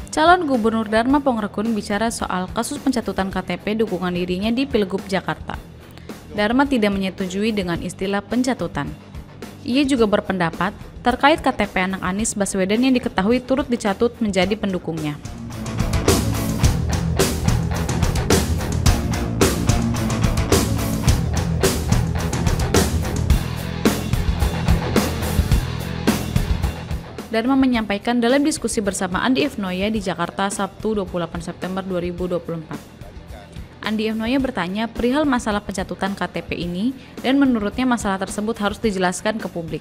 Calon Gubernur Dharma Pongrekun bicara soal kasus pencatutan KTP dukungan dirinya di Pilgub Jakarta. Dharma tidak menyetujui dengan istilah pencatutan. Ia juga berpendapat terkait KTP anak Anies Baswedan yang diketahui turut dicatut menjadi pendukungnya. Dharma menyampaikan dalam diskusi bersama Andi F. Noya di Jakarta Sabtu 28 September 2024. Andi F. Noya bertanya perihal masalah pencatutan KTP ini dan menurutnya masalah tersebut harus dijelaskan ke publik.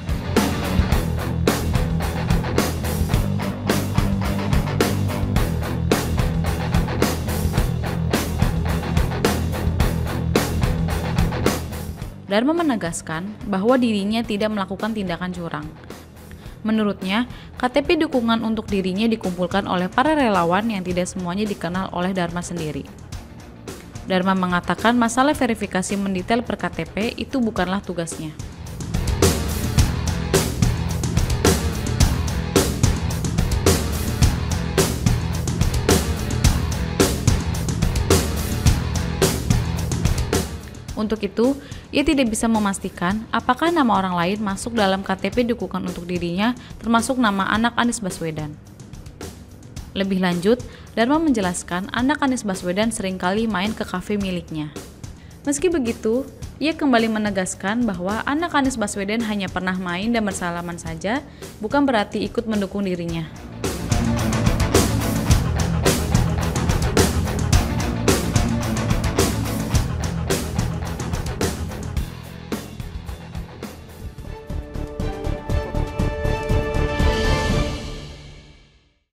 Dharma menegaskan bahwa dirinya tidak melakukan tindakan curang. Menurutnya, KTP dukungan untuk dirinya dikumpulkan oleh para relawan yang tidak semuanya dikenal oleh Dharma sendiri. Dharma mengatakan masalah verifikasi mendetail per KTP itu bukanlah tugasnya. Untuk itu, ia tidak bisa memastikan apakah nama orang lain masuk dalam KTP dukungan untuk dirinya, termasuk nama anak Anies Baswedan. Lebih lanjut, Dharma menjelaskan anak Anies Baswedan seringkali main ke kafe miliknya. Meski begitu, ia kembali menegaskan bahwa anak Anies Baswedan hanya pernah main dan bersalaman saja, bukan berarti ikut mendukung dirinya.